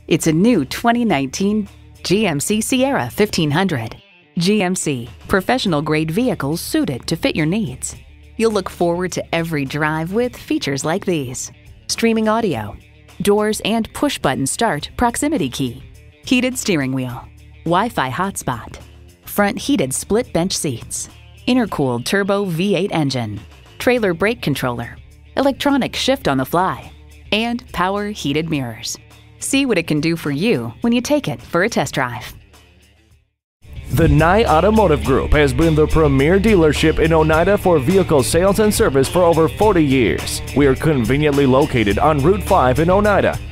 It's a new 2019 GMC Sierra 1500. GMC, professional-grade vehicles suited to fit your needs. You'll look forward to every drive with features like these: streaming audio, doors and push-button start proximity key, heated steering wheel, Wi-Fi hotspot, front heated split bench seats, intercooled turbo V8 engine, trailer brake controller, electronic shift on the fly, and power heated mirrors. See what it can do for you when you take it for a test drive. The Nye Automotive Group has been the premier dealership in Oneida for vehicle sales and service for over 40 years. We are conveniently located on Route 5 in Oneida.